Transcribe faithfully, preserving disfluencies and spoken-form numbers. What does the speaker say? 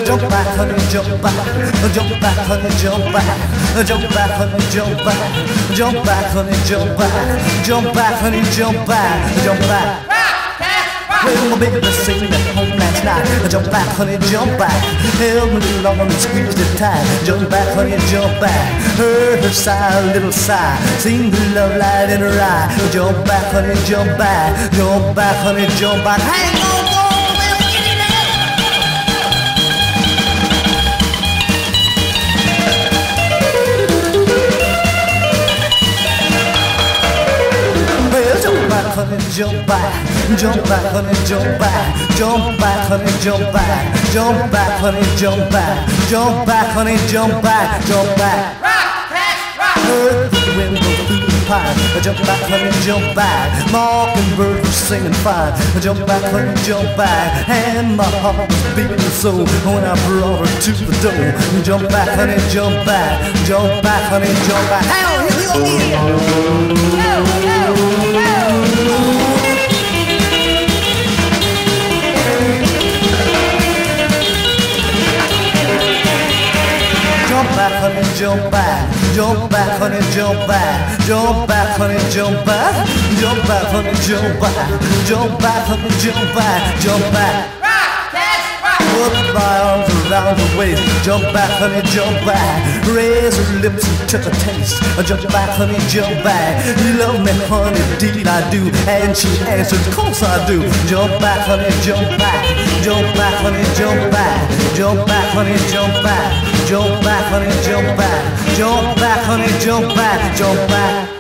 Jump back, honey, jump back. Jump back, honey, jump back. Jump back, honey, jump back. Jump back, honey, jump back. Jump back, honey, jump back. Jump back. Well, my baby singing at home last night. Jump back, honey, jump back. Held me long and squeezed it tight. Jump back, honey, jump back. Heard her sigh, a little sigh. Seen the love light in her eye. Jump back, honey, jump back. Jump back, honey, jump back. Hang on, go on, well, get it out. Well, jump back, honey, jump back. Jump back, honey, jump back. Jump back, honey, jump back. Jump back, honey, jump back. Jump back, honey, jump back. Jump back. Rock, cash, rock. Heard the wind go through the pine. Jump back, honey, jump back. Mockingbird was singing fine. Jump back, honey, jump back. And my heart was beating so when I brought her to the door. Jump back, honey, jump back. Jump back, honey, jump back. Hell, here we go again. Go, go, go. Jump back, honey, jump back. Jump back, honey, jump back. Jump back, honey, jump back. Jump back, honey, jump back. Jump back, honey, jump back. Jump back. Rock, cash, rock. Put my arms around her waist. Jump back, honey, jump back. Raise her lips and took a taste. Jump back, honey, jump back. You love me, honey, indeed I do. And she answered, of course I do. Jump back, honey, jump back. Jump back, honey, jump back. Jump back, honey, jump back. Jump back, honey, jump back. Jump back, honey, jump back. Jump back.